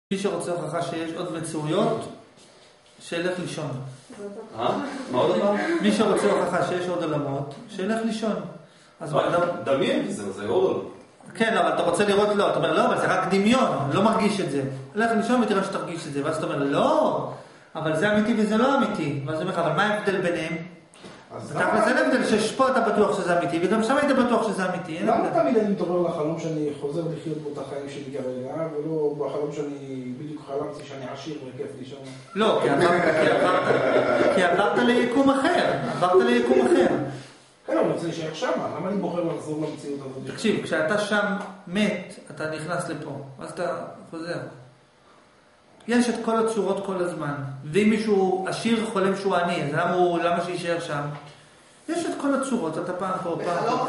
מי שרוצה הוכחה שיש עוד מציאויות, שילך לישון. מה עוד דבר? מי שרוצה הוכחה שיש עוד עולמות, שילך לישון. דמיין, זה עוד עולמות. כן, אבל אתה רוצה לראות לא, אתה אומר לא, אבל זה רק דמיון, לא מרגיש את זה. לך לישון ותראה שתרגיש את זה, ואז אתה אומר לא, אבל זה אמיתי וזה לא אמיתי. ואז אתה אומר, אבל מה ההבדל ביניהם? אתה רוצה להבדל שפה אתה בטוח שזה אמיתי, וגם שם היית בטוח שזה אמיתי. למה תמיד אני מתעורר לחלום שאני חוזר לחיות בו את החיים שלי כרגע, ולא בחלום שאני בדיוק חלמתי שאני עשיר וכיף לי שם? לא, כי עברת ליקום אחר, כן, אני רוצה להישאר שם, למה אני בוחר לחזור למציאות הזאת? תקשיב, כשאתה שם מת, אתה נכנס לפה, אז אתה חוזר. יש את כל הצורות כל הזמן, ואם מישהו עשיר חולם שהוא עני, אז למה שישאר שם? יש את כל הצורות, אתה פעם פה, פעם פה.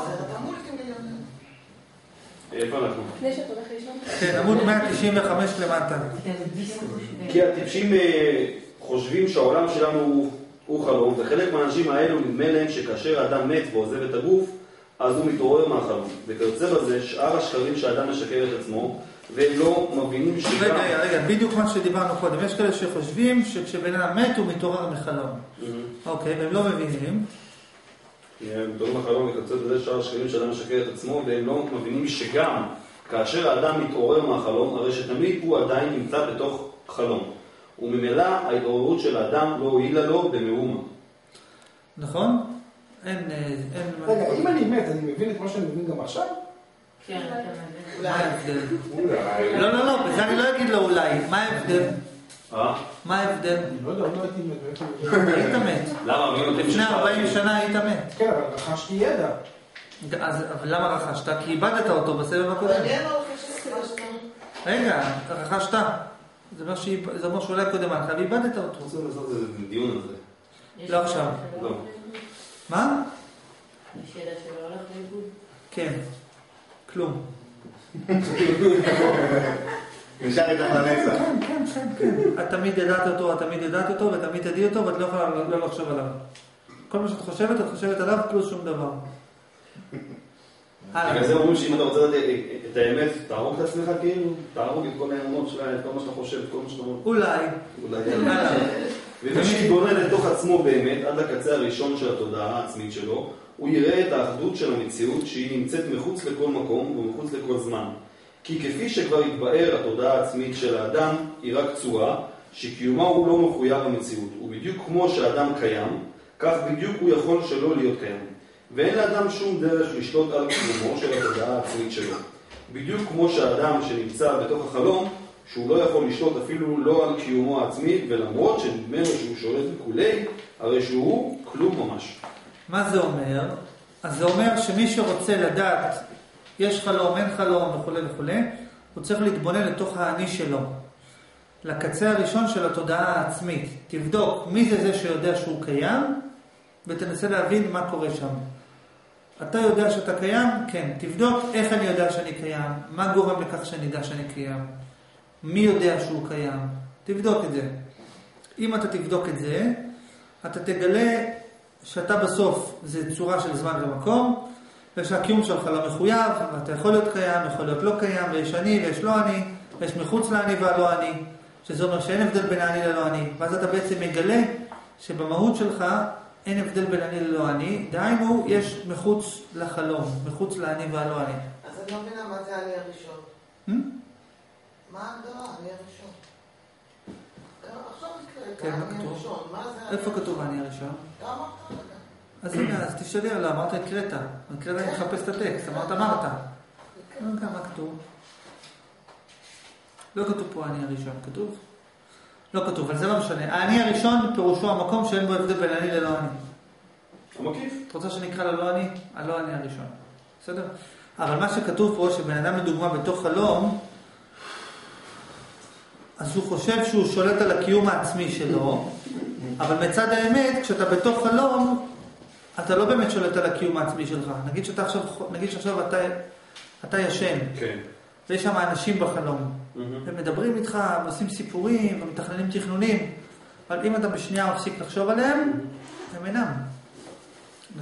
איפה אנחנו? לפני שאת הולך לישון? כן, עמוד 195 למטה. כי הטיפשים חושבים שהעולם שלנו הוא חלום, וחלק מהאנשים האלו נדמה להם שכאשר האדם מת ועוזב את הגוף, אז הוא מתעורר מהחלום. וכיוצא בזה, שאר השקרים שהאדם משקר את עצמו, והם לא מבינים שגם... רגע, בדיוק מה שדיברנו קודם. יש כאלה שחושבים שכשבן אדם מת הוא מתעורר מחלום. אוקיי, והם לא מבינים. הם מתעורר מחלום וכיוצא בזה, שאר השקרים שהאדם משקר את עצמו, והם לא מבינים שגם כאשר האדם מתעורר מהחלום, הרי שתמיד הוא עדיין נמצא בתוך חלום. וממילא ההתעוררות של האדם לא הועילה לו במאומה. נכון? רגע, אם אני מת, אני מבין את מה שאני מבין גם עכשיו? כן, מה ההבדל? לא, בזה אני לא אגיד לו אולי. מה ההבדל? מה ההבדל? אני לא יודע, לא הייתי מת. היית מת. למה? לפני 40 שנה היית מת. כן, אבל רכשתי ידע. אז למה רכשת? כי איבדת אותו בסבב הקודם. רגע, רכשת. זה אומר שאולי קודם עליך, ואיבדת אותו. רוצה לעשות איזה דיון על זה. לא עכשיו. לא. מה? יש ידע שלא הולך לאיבוד? כן. כלום. נשאר איתך לנצח. כן. את תמיד ידעת אותו, ותמיד תדעי אותו, ואת לא יכולה לא לחשוב עליו. כל מה שאת חושבת עליו, פלוס שום דבר. בגלל זה אומרים שאם אתה רוצה לדעת את האמת, תהרוג את עצמך כאילו, תהרוג את כל האמונות שלך, את כל מה שאתה חושב, את כל מה שאתה אומר. אולי. ומי שיתבונן לתוך עצמו באמת, עד לקצה הראשון של התודעה העצמית שלו, הוא יראה את האחדות של המציאות שהיא נמצאת מחוץ לכל מקום ומחוץ לכל זמן. כי כפי שכבר התבאר התודעה העצמית של האדם, היא רק צורה, שקיומה הוא לא מחויב המציאות. ובדיוק כמו שהאדם קיים, כך בדיוק הוא יכול שלא להיות קיים. ואין לאדם שום דרך לשלוט על קיומו של התודעה העצמית שלו. בדיוק כמו שהאדם שנמצא בתוך החלום, שהוא לא יכול לשלוט אפילו לא על קיומו העצמי, ולמרות שנדמה לו שהוא שולט בכולי, הרי שהוא כלום ממש. מה זה אומר? אז זה אומר שמי שרוצה לדעת, יש חלום, אין חלום וכו', הוא צריך להתבונן לתוך האני שלו. לקצה הראשון של התודעה העצמית. תבדוק מי זה שיודע שהוא קיים, ותנסה להבין מה קורה שם. אתה יודע שאתה קיים? כן. תבדוק איך אני יודע שאני קיים. מה גורם לכך שאני יודע שאני קיים? מי יודע שהוא קיים? תבדוק את זה. אם אתה תבדוק את זה, אתה תגלה שאתה בסוף זה צורה של זמן ומקום, ושהקיום שלך לא מחויב, ואתה יכול להיות קיים, יכול להיות לא קיים, ויש אני ויש לא אני, ויש מחוץ לאני והלא אני, שזה אומר שאין הבדל בין אני ללא אני. ואז אתה בעצם מגלה שבמהות שלך אין הבדל בין אני ללא אני, דהיינו יש מחוץ לחלום, מחוץ לאני והלא אני. אז אני לא מבינה מה זה אני הראשון. מה ההגדרה, אני הראשון? עכשיו כן, מה אני כתוב? הראשון, מה זה אני? איפה כתוב אני הראשון? אתה אמרת רגע. אז הנה, אז תשאלי עליו, אמרת הקראת. הקראת אני מחפש את הטקסט, אמרת. לא יודע מה כתוב. לא כתוב פה אני הראשון, כתוב? לא כתוב, אבל זה לא משנה. האני הראשון פירושו המקום שאין בו הבדל בין אני ללא אני. המקיף. את רוצה שנקרא ללא אני? הלא אני הראשון. בסדר? אבל מה שכתוב פה, שבן אדם לדוגמה בתוך חלום, אז הוא חושב שהוא שולט על הקיום העצמי שלו, אבל מצד האמת, כשאתה בתוך חלום, אתה לא באמת שולט על הקיום העצמי שלך. נגיד שעכשיו אתה ישן. כן. ויש שם אנשים בחלום. הם מדברים איתך, עושים סיפורים, ומתכננים תכנונים. אבל אם אתה בשנייה מפסיק לחשוב עליהם, הם אינם. נכון?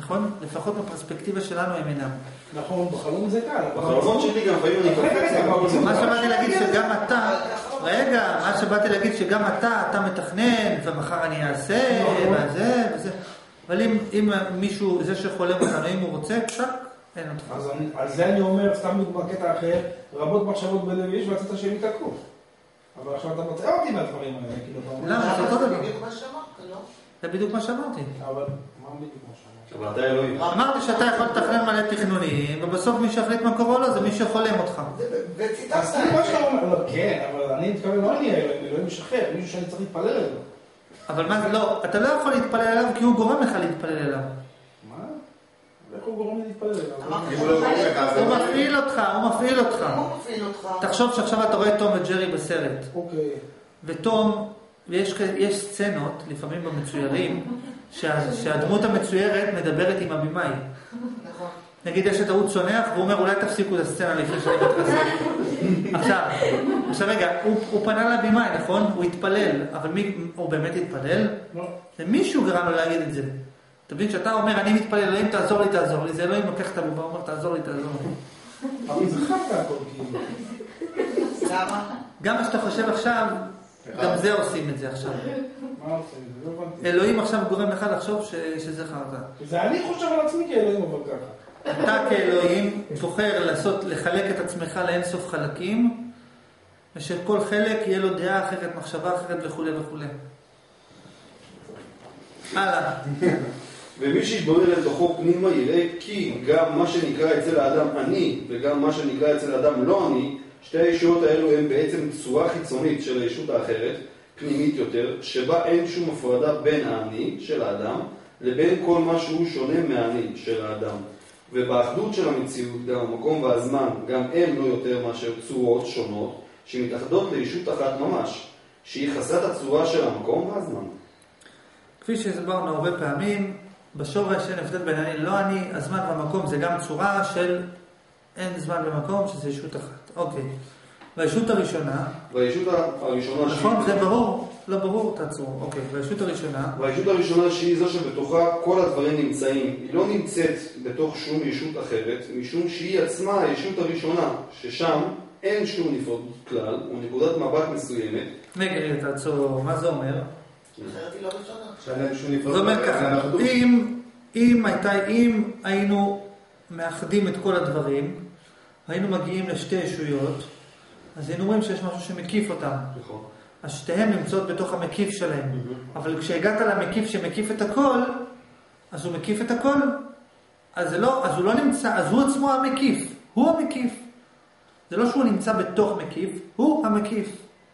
נכון? לפחות בפרספקטיבה שלנו הם אינם. נכון, בחלום זה קל. בחלומות שלי גם לפעמים אני קופץ. מה שבאתי להגיד שגם אתה, רגע, מה שבאתי להגיד שגם אתה מתכנן, ומחר אני אעשה, וזה. אבל אם מישהו, זה שחולם אותנו, אם הוא רוצה, פשק, אין אותך. אז על זה אני אומר, סתם דוגמה קטע אחר, רבות מחשבות בלב יש והצאת השם יתעקו. אבל עכשיו אתה מוצא אותי מהדברים האלה, כאילו, אתה אומר... למה? זה אותו דבר. בדיוק מה שאמרת, לא? זה בדיוק מה שאמרתי. אבל מה בדיוק מה שאמרת? אבל אתה אלוהים. אמרתי שאתה יכול לתכנן מלא תכנונים, ובסוף מי שיחליט מה קורה לו זה מי שחולם אותך. וציטטת אז מה שאתה אומר, כן, אבל אני מתכוון, לא אני אלוהים משחרר, מישהו שאני צריך להתפלל אליו. אבל מה זה לא, אתה לא יכול להתפלל אליו כי הוא גורם לך להתפלל אליו. מה? איך הוא גורם לי להתפלל אליו? אם הוא לא גורם לך, אז הוא מפעיל אותך, הוא מפעיל אותך. הוא מפעיל אותך. תחשוב שעכשיו אתה רואה תום וג'רי בסרט. אוקיי. ותום, ויש סצנות, לפעמים במצוירים, שהדמות המצוירת מדברת עם הבימאי. נכון. נגיד יש את ההוא צונח, והוא אומר אולי תפסיקו את הסצנה לפני שאני מתרסק. עכשיו רגע, הוא פנה לבימאי, נכון? הוא התפלל, אבל הוא באמת התפלל? לא. ומישהו גרם לו להגיד את זה. אתה מבין שאתה אומר אני מתפלל, אלוהים תעזור לי, זה אלוהים לוקח את הבובה, אומר תעזור לי. אבל זה חפת הכל כאילו. למה? גם מה שאתה חושב עכשיו, גם זה עושים את זה עכשיו. מה עושים? זה לא הבנתי. אלוהים עכשיו גורם לך לחשוב שזה חרטה. זה אני חושב על עצמי כאלוהים אבל ככה. אתה כאלוהים בוחר לחלק את עצמך לאינסוף חלקים, ושכל חלק יהיה לו דעה אחרת, מחשבה אחרת וכו'. הלאה. ומי שיתבונן לתוכו פנימה יראה כי גם מה שנקרא אצל האדם אני וגם מה שנקרא אצל האדם לא אני, שתי הישויות האלו הן בעצם צורה חיצונית של הישות האחרת, פנימית יותר, שבה אין שום הפרדה בין האני של האדם לבין כל מה שהוא שונה מהאני של האדם. ובאחדות של המציאות, גם המקום והזמן, גם הם לא יותר מאשר צורות שונות, שמתאחדות לישות אחת ממש, שהיא חסרת הצורה של המקום והזמן. כפי שהסברנו הרבה פעמים, בשורש אין הבדל בין אני לא אני, הזמן והמקום זה גם צורה של אין זמן ומקום, שזה ישות אחת. אוקיי. והישות הראשונה... והישות הראשונה נכון, זה ברור? לא ברור, תעצרו. אוקיי, והישות הראשונה... והישות הראשונה שהיא זו שבתוכה כל הדברים נמצאים, היא לא נמצאת בתוך שום ישות אחרת, משום שהיא עצמה הישות הראשונה, ששם אין שום נפרדות כלל, ונקודת מבט מסוימת. רגע, תעצור, מה זה אומר? אחרת היא לא ראשונה. שאין להם שום נפרדות. זה אומר ככה, אם היינו מאחדים את כל הדברים, היינו מגיעים לשתי ישויות, אז היינו אומרים שיש משהו שמקיף אותם. נכון. אז שתיהן נמצאות בתוך המקיף שלהם. אבל כשהגעת למקיף שמקיף את הכל, אז הוא מקיף את הכל, אז הוא לא נמצא, אז הוא עצמו המקיף. הוא המקיף. זה לא שהוא נמצא בתוך מקיף, הוא המקיף.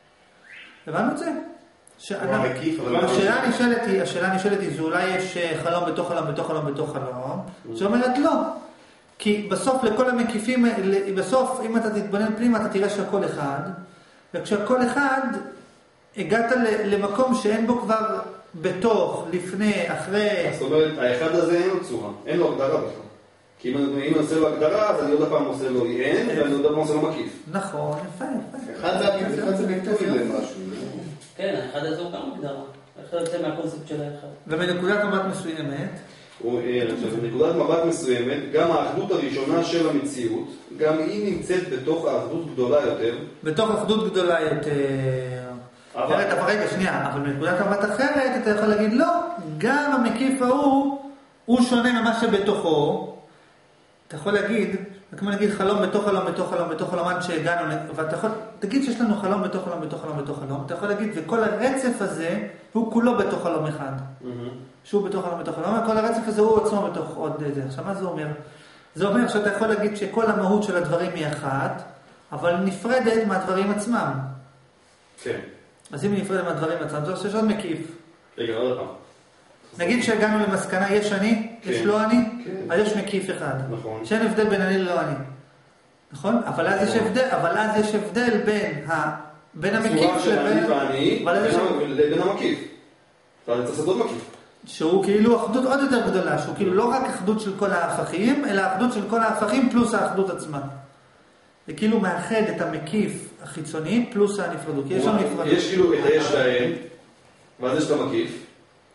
הבנו את זה? הוא המקיף, אבל... השאלה הנשאלת היא, זה אולי יש חלום בתוך חלום, בתוך חלום, בתוך חלום. שאומרת לא. כי בסוף לכל המקיפים, בסוף אם אתה תתבונן פנימה אתה תראה שהכל אחד, וכשהכל אחד הגעת למקום שאין בו כבר בתוך, לפני, אחרי. זאת אומרת, האחד הזה אין לו צורה, אין לו הגדרה בכלל. כי אם אני עושה לו הגדרה, אז אני עוד הפעם עושה לו אין, ואני עוד הפעם עושה לו מקיף. נכון, יפה. אחד זה ביטוי למשהו. כן, האחד הזה הוא גם הגדרה. איך יוצא מהקונספט של האחד? ומנקודת מבט מסוימת, בנקודת מבט מסוימת, גם האחדות הראשונה של המציאות, גם היא נמצאת בתוך האחדות גדולה יותר. בתוך אחדות גדולה יותר. אבל רגע, שנייה, אבל בנקודת מבט אחרת אתה יכול להגיד לא, גם המקיף הוא שונה ממה שבתוכו. אתה יכול להגיד, כמו נגיד חלום בתוך חלום, בתוך חלום, בתוך חלום, עד שהגענו, ואתה יכול, תגיד שיש לנו חלום בתוך חלום, בתוך חלום, בתוך חלום, אתה יכול להגיד, וכל הרצף הזה הוא כולו בתוך חלום אחד. שהוא בתוך חלום, בתוך חלום, וכל הרצף הזה הוא עצמו בתוך עוד זה. עכשיו, מה זה אומר? זה אומר שאתה יכול להגיד שכל המהות של הדברים היא אחת, אבל נפרדת מהדברים עצמם. כן. אז אם היא נפרדת מהדברים עצמם, זה עושה שעוד מקיף. רגע, עוד פעם. נגיד שהגענו למסקנה, יש אני, יש לא אני, אז יש מקיף אחד. נכון. שאין הבדל בין אני ללא אני. נכון? אבל אז יש הבדל בין המקיף של אני ואני לבין המקיף. אתה צריך לעשות עוד מקיף. שהוא כאילו אחדות עוד יותר גדולה, שהוא כאילו לא רק אחדות של כל ההפכים, אלא אחדות של כל ההפכים פלוס האחדות עצמה. זה כאילו מאחד את המקיף החיצוני פלוס הנפרדות. כי יש שם נפרדות. יש כאילו את היש להם, ואז יש את המקיף.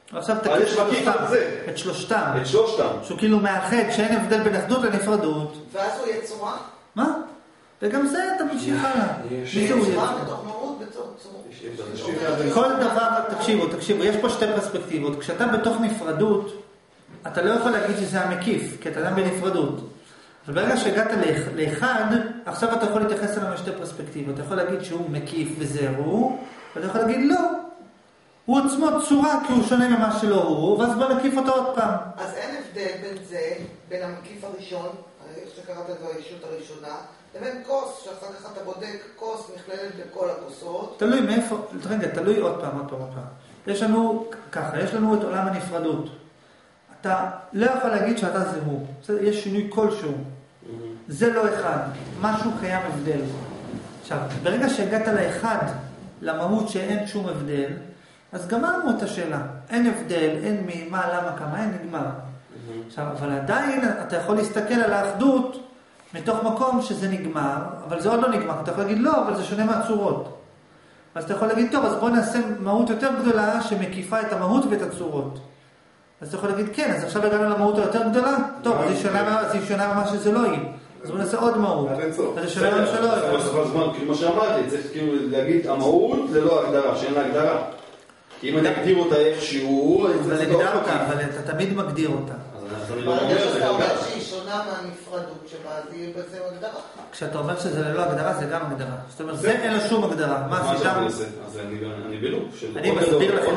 עכשיו אבל יש מקיף על זה. את שלושתם. את שלושתם. שהוא כאילו מאחד שאין הבדל בין אחדות לנפרדות. ואז הוא יצורה? מה? וגם זה אתה ממשיך הלאה. יצורה בתוך מהות בתוך צורה. כל דבר, תקשיבו, יש פה שתי פרספקטיבות. כשאתה בתוך נפרדות, אתה לא יכול להגיד שזה המקיף, כי אתה אדם בנפרדות. אבל ברגע שהגעת לאחד, עכשיו אתה יכול להתייחס אליו משתי פרספקטיבות. אתה יכול להגיד שהוא מקיף וזהו, ואתה יכול להגיד לא. הוא עצמו צורה כי הוא שונה ממה שלא הוא, ואז בוא נקיף אותו עוד פעם. אז אין הבדל בין זה, בין המקיף הראשון, שקראת את הישות הראשונה, לבין כוס, שאחר כך אתה בודק כוס נכללת בכל הכוסות. תלוי מאיפה, תלוי עוד פעם. יש לנו את עולם הנפרדות. אתה לא יכול להגיד שאתה זה הוא. יש שינוי כלשהו. זה לא אחד. משהו קיים הבדל. עכשיו, ברגע שהגעת לאחד, למהות שאין שום הבדל, אז גמרנו את השאלה. אין הבדל, אין מי, מה, למה, כמה, אין, נגמר. עכשיו, אבל עדיין אתה יכול להסתכל על האחדות מתוך מקום שזה נגמר, אבל זה עוד לא נגמר. אתה יכול להגיד לא, אבל זה שונה מהצורות. אז אתה יכול להגיד, טוב, אז בוא נעשה מהות יותר גדולה שמקיפה את המהות ואת הצורות. אז אתה יכול להגיד, כן, אז עכשיו הגענו למהות היותר גדולה? טוב, אז היא שונה ממה שזה לא יהיה. אז בוא נעשה עוד מהות. אז זה שונה ממה שלא יהיה. בסופו של זמן, כאילו מה שאמרתי, צריך כאילו להגיד המהות ללא הגדרה, שאין לה הגדרה. כי אם אני אגדיר אותה איכשהו, אבל אתה תמיד מגדיר אותה. אז אני לא אומר, זה אתה אומר גלגל. שהיא שונה מהנפרדות שבה, אז היא בעצם הגדרה. כשאתה אומר שזה ללא הגדרה, זה גם הגדרה. זאת אומרת, זה אין לו שום הגדרה. מה שאני עושה? אז אני בלופ. אני מסביר לכם,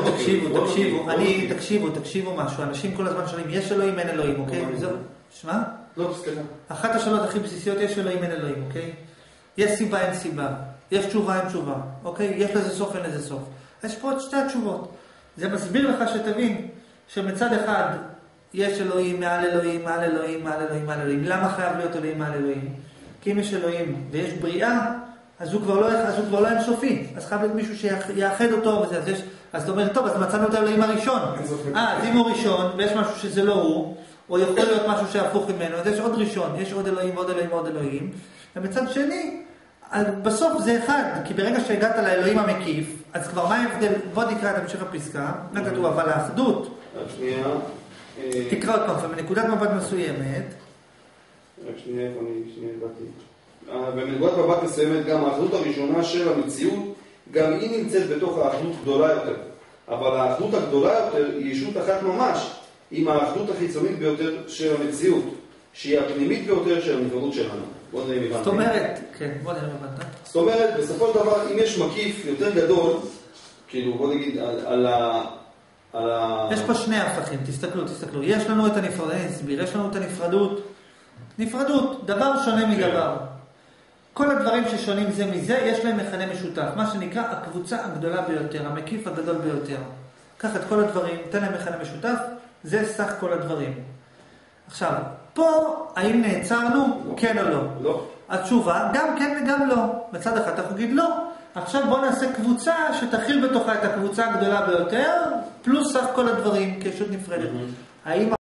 תקשיבו משהו. אנשים כל הזמן שואלים, יש אלוהים, אין אלוהים, אוקיי? שמע? לא, בסדר. אחת השאלות הכי בסיסיות, יש אלוהים, אין אלוהים, אוקיי? יש סיבה, אין סיבה. יש תשובה, אין תשובה, אוקיי? יש לזה סוף, אין לזה סוף. יש פה עוד שתי התשובות. זה מסביר לך שתבין שמצד אחד יש אלוהים, מעל אלוהים, מעל אלוהים, מעל אלוהים, מעל אלוהים. למה חייב להיות אלוהים מעל אלוהים? כי אם יש אלוהים ויש בריאה, אז הוא כבר לא אינסופי. אז חייב להיות מישהו שיאחד אותו וזה. אז אתה אומר, טוב, אז מצאנו את האלוהים הראשון. אז אם הוא ראשון ויש משהו שזה לא הוא, או יכול להיות משהו שהפוך ממנו, אז יש עוד ראשון, יש עוד אלוהים, עוד אלוהים, עוד אלוהים. ומצד שני, בסוף זה אחד, כי ברגע שהגעת לאלוהים המקיף, אז כבר מה ההבדל? בוא נקרא את המשך הפסקה, מה כתוב? אבל האחדות, תקרא עוד פעם, בנקודת מבט מסוימת, רק שנייה, במנקודת מבט מסוימת גם האחדות הראשונה של המציאות, גם היא נמצאת בתוך האחדות גדולה יותר. אבל האחדות הגדולה יותר היא ישות אחת ממש, עם האחדות החיצונית ביותר של המציאות, שהיא הפנימית ביותר של הנפרדות שלנו. בוא נראה אם הבנתי. זאת אומרת, כן, בוא נראה אם הבנת. זאת אומרת, בסופו של דבר, אם יש מקיף יותר גדול, כאילו, בוא נגיד, על ה... יש פה שני הפכים, תסתכלו. יש לנו את הנפרדות, אני אסביר, יש לנו את נפרדות, דבר שונה מדבר. כל הדברים ששונים זה מזה, יש להם מכנה משותף, מה שנקרא הקבוצה הגדולה ביותר, המקיף הגדול ביותר. קח את כל הדברים, תן להם מכנה משותף, זה סך כל הדברים. עכשיו, פה, האם נעצרנו? כן או לא? לא. התשובה, גם כן וגם לא. מצד אחד אתה תגיד לא. עכשיו בוא נעשה קבוצה שתכיל בתוכה את הקבוצה הגדולה ביותר, פלוס סך כל הדברים, כישות נפרדת. האם